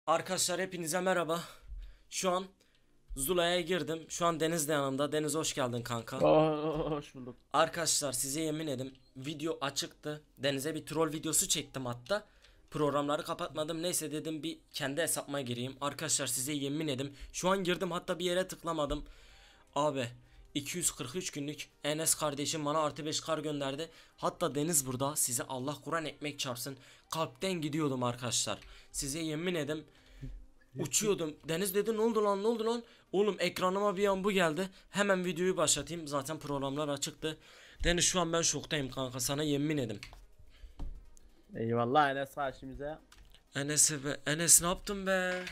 Arkadaşlar hepinize merhaba. Şu an Zula'ya girdim. Şu an Deniz de yanımda. Deniz hoş geldin kanka. Hoş bulduk. Arkadaşlar size yemin edim video açıktı. Deniz'e bir troll videosu çektim hatta. Programları kapatmadım. Neyse dedim bir kendi hesabıma gireyim. Arkadaşlar size yemin edim. Şu an girdim hatta bir yere tıklamadım. Abi 243 günlük Enes kardeşim bana artı 5 kar gönderdi. Hatta Deniz burada, size Allah Kur'an ekmek çarpsın. Kalpten gidiyordum arkadaşlar. Size yemin edim uçuyordum. Deniz dedi ne oldu lan, ne oldu lan? Oğlum ekranıma bir an bu geldi. Hemen videoyu başlatayım. Zaten programlar açıktı. Deniz şu an ben şoktayım kanka, sana yemin edim. Eyvallah Enes Haşimize. Enes'e be. Enes ne yaptın be?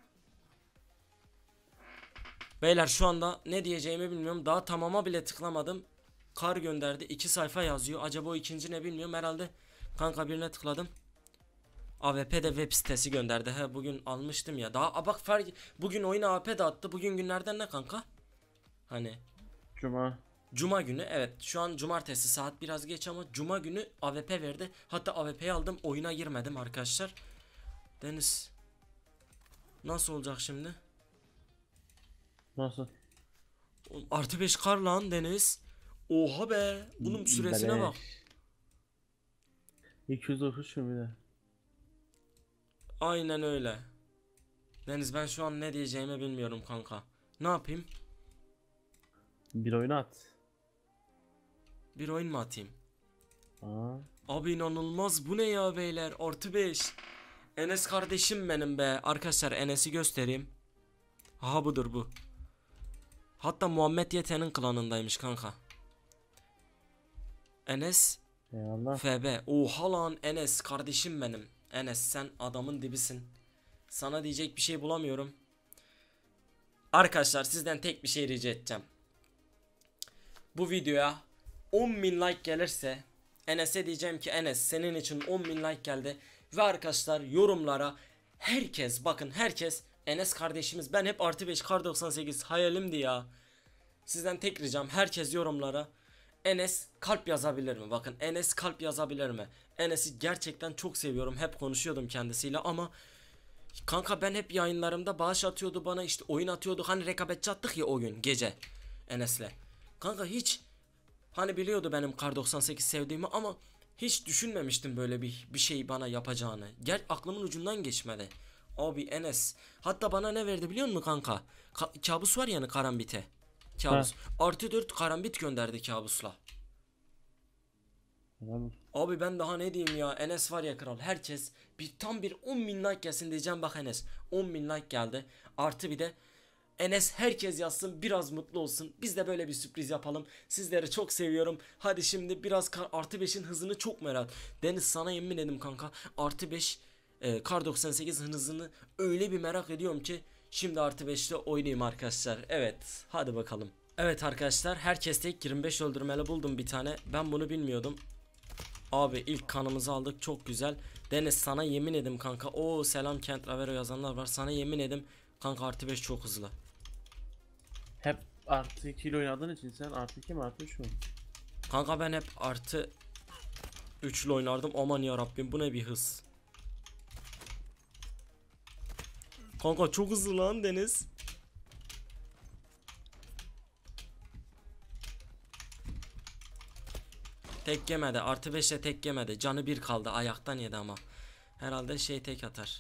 Beyler şu anda ne diyeceğimi bilmiyorum. Daha tamama bile tıklamadım. Kar gönderdi. 2 sayfa yazıyor. Acaba o ikinci ne bilmiyorum. Herhalde kanka birine tıkladım. AWP'de web sitesi gönderdi. He bugün almıştım ya. Daha bak fark, bugün oyun AWP de attı. Bugün günlerden ne kanka? Hani Cuma. Cuma günü, evet şu an cumartesi saat biraz geç ama Cuma günü AWP verdi. Hatta AWP'yi aldım, oyuna girmedim arkadaşlar. Deniz nasıl olacak şimdi? Nasıl? Oğlum, artı 5 kar lan Deniz. Oha be. Oğlum süresine bak. Beleş. 293 bir de. Aynen öyle. Deniz ben şu an ne diyeceğimi bilmiyorum kanka. Ne yapayım? Bir oyun at. Bir oyun mu atayım? Aa. Abi inanılmaz, bu ne ya beyler, artı 5. Enes kardeşim benim be. Arkadaşlar Enes'i göstereyim. Aha budur bu. Hatta Muhammed YT'nin klanındaymış kanka. Enes Eyvallah. FB. Oha lan Enes kardeşim benim. Enes sen adamın dibisin. Sana diyecek bir şey bulamıyorum. Arkadaşlar sizden tek bir şey rica edeceğim. Bu videoya 10.000 like gelirse Enes'e diyeceğim ki Enes senin için 10.000 like geldi. Ve arkadaşlar yorumlara herkes, bakın herkes, Enes kardeşimiz, ben hep artı 5 kar 98 hayalimdi ya. Sizden tek ricam, herkes yorumlara Enes kalp yazabilir mi? Bakın Enes kalp yazabilir mi? Enes'i gerçekten çok seviyorum. Hep konuşuyordum kendisiyle ama kanka ben hep yayınlarımda bağış atıyordu bana, işte oyun atıyordu. Hani rekabetçi attık ya o gün gece Enes'le. Kanka hiç, hani biliyordu benim kar 98 sevdiğimi ama hiç düşünmemiştim böyle bir şey bana yapacağını. Gel aklımın ucundan geçmedi. Abi Enes hatta bana ne verdi biliyor musun kanka? Kabus var yani, karambite. Ha. Kabus. Artı 4 karambit gönderdi kabusla. Helal. Abi ben daha ne diyeyim ya, Enes var ya kral, herkes bir tam bir 10.000 like gelsin diyeceğim, bak Enes 10.000 like geldi, artı bir de Enes herkes yazsın biraz mutlu olsun, biz de böyle bir sürpriz yapalım, sizleri çok seviyorum. Hadi şimdi biraz artı 5'in hızını çok merak, Deniz sana yemin edim kanka, artı 5 kar 98 hızını öyle bir merak ediyorum ki şimdi artı 5'te oynayayım arkadaşlar. Evet hadi bakalım. Evet arkadaşlar, herkes tek 25 öldürmeli buldum bir tane, ben bunu bilmiyordum. Abi ilk kanımızı aldık, çok güzel. Deniz sana yemin edim kanka. O selam Kent Ravero yazanlar var. Sana yemin edim kanka, artı 5 çok hızlı. Hep artı 2 ile oynadığın için sen artı 2 mi artı 3 mü? Kanka ben hep artı 3 ile oynardım. Aman ya Rabbim, bu ne bir hız. Kanka çok hızlı lan Deniz. Tek yemedi. Artı 5'e tek yemedi. Canı bir kaldı. Ayaktan yedi ama. Herhalde şey tek atar.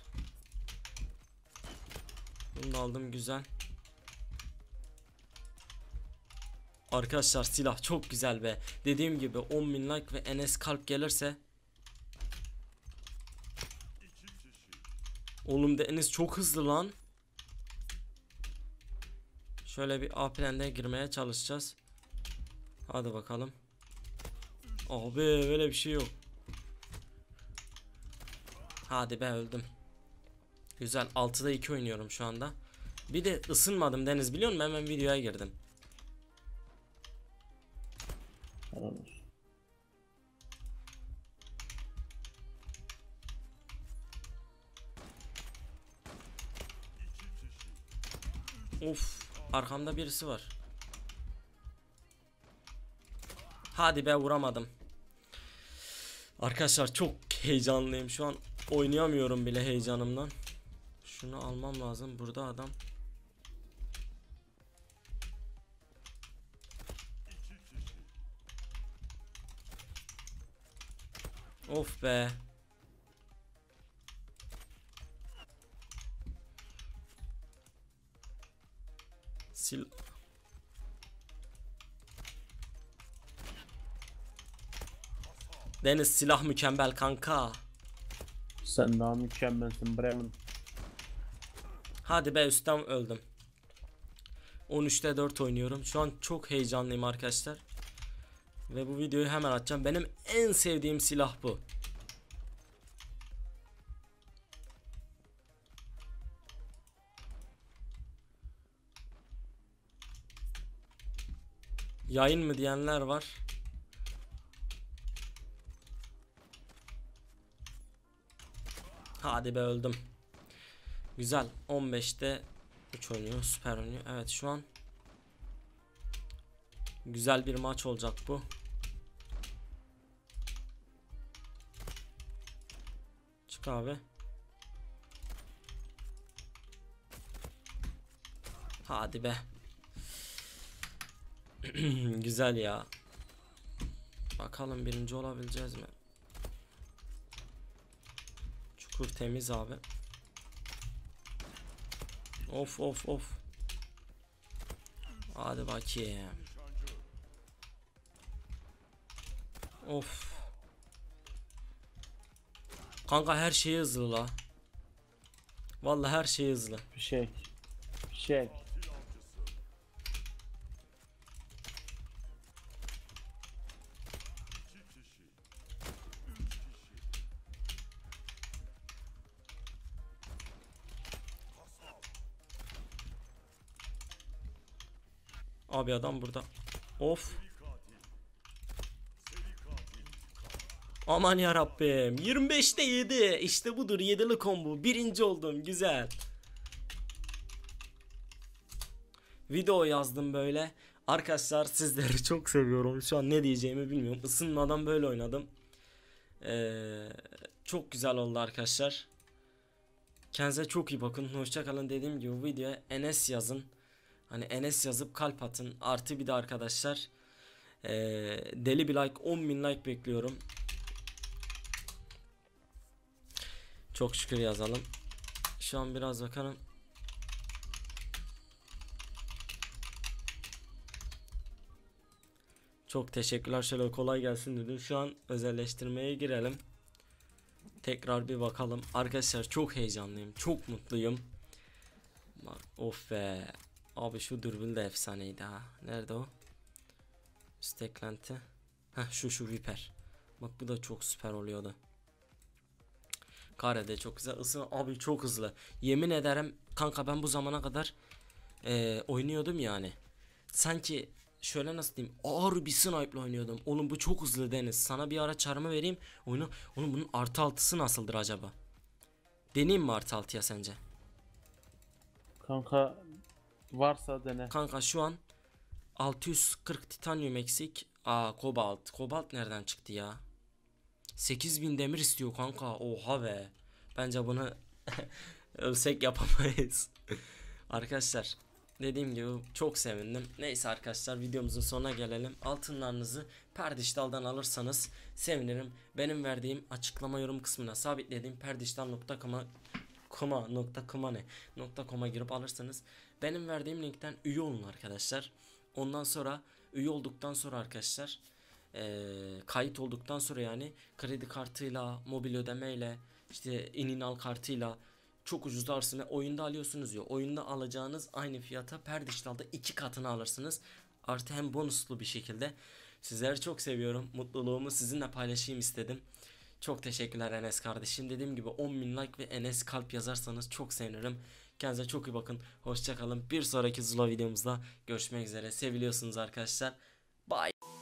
Bunu da aldım, güzel. Arkadaşlar silah çok güzel be. Dediğim gibi 10.000 like ve Enes kalp gelirse. Oğlum Deniz çok hızlı lan. Şöyle bir A planda girmeye çalışacağız. Hadi bakalım. Abi böyle bir şey yok. Hadi be, öldüm. Güzel, 6'da 2 oynuyorum şu anda. Bir de ısınmadım Deniz, biliyor musun? Hemen videoya girdim. Helal olsun. Of, arkamda birisi var. Hadi be, vuramadım. Arkadaşlar çok heyecanlıyım şu an. Oynayamıyorum bile heyecanımdan. Şunu almam lazım. Burada adam. Of be. Deniz silah mükemmel kanka. Sen daha mükemmelsin Bremen. Hadi be, üstten öldüm. 13'te 4 oynuyorum. Şu an çok heyecanlıyım arkadaşlar. Ve bu videoyu hemen atacağım. Benim en sevdiğim silah bu. Yayın mı diyenler var. Hadi be, öldüm. Güzel. 15'te 3 oynuyor. Süper oynuyor. Evet, şu an güzel bir maç olacak bu. Çık abi. Hadi be. Güzel ya. Bakalım birinci olabileceğiz mi? Çukur temiz abi. Of of of. Hadi bakayım. Of. Kanka her şey hızlı la. Vallahi her şey hızlı. Bir şey. Bir şey. Abi adam burada. Of. Aman ya Rabbim. 25'te 7. İşte budur, 7'li combo. Birinci oldum. Güzel. Video yazdım böyle. Arkadaşlar sizleri çok seviyorum. Şu an ne diyeceğimi bilmiyorum. Isınmadan böyle oynadım. Çok güzel oldu arkadaşlar. Kendinize çok iyi bakın. Hoşça kalın. Dediğim gibi bu videoya Enes yazın. Hani Enes yazıp kalp atın. Artı bir de arkadaşlar deli bir like, 10.000 like bekliyorum. Çok şükür yazalım. Şu an biraz bakalım. Çok teşekkürler. Şöyle kolay gelsin dedim. Şu an özelleştirmeye girelim. Tekrar bir bakalım. Arkadaşlar çok heyecanlıyım. Çok mutluyum. Bak, of be. Abi şu dürbün de efsaneydi ha. Nerede o? Üst eklenti. Heh, şu Viper. Bak bu da çok süper oluyordu. Karede çok güzel. Isın abi çok hızlı. Yemin ederim kanka, ben bu zamana kadar oynuyordum yani. Sanki şöyle nasıl diyeyim, ağır bir sniper'la oynuyordum. Oğlum bu çok hızlı Deniz. Sana bir ara çarmı vereyim. Oyunu. Oğlum bunun artı altısı nasıldır acaba? Deneyeyim mi artı altıya sence? Kanka varsa dene. Kanka şu an 640 titanyum eksik. Kobalt. Kobalt nereden çıktı ya? 8000 demir istiyor kanka. Oha be. Bence bunu ölsek yapamayız. Arkadaşlar dediğim gibi çok sevindim. Neyse arkadaşlar, videomuzun sonuna gelelim. Altınlarınızı Perdiştal'dan alırsanız sevinirim. Benim verdiğim açıklama yorum kısmına sabitlediğim perdiştal.com'a girip alırsanız benim verdiğim linkten üye olun arkadaşlar. Ondan sonra üye olduktan sonra arkadaşlar kayıt olduktan sonra yani kredi kartıyla, mobil ödemeyle, işte ininal kartıyla çok ucuz arsını oyunda alıyorsunuz ya. Oyunda alacağınız aynı fiyata Perdiştal'da 2 katını alırsınız. Artı hem bonuslu bir şekilde. Sizleri çok seviyorum. Mutluluğumu sizinle paylaşayım istedim. Çok teşekkürler Enes kardeşim. Dediğim gibi 10.000 like ve Enes kalp yazarsanız çok sevinirim. Kendinize çok iyi bakın. Hoşça kalın. Bir sonraki Zula videomuzda görüşmek üzere. Seviliyorsunuz arkadaşlar. Bye.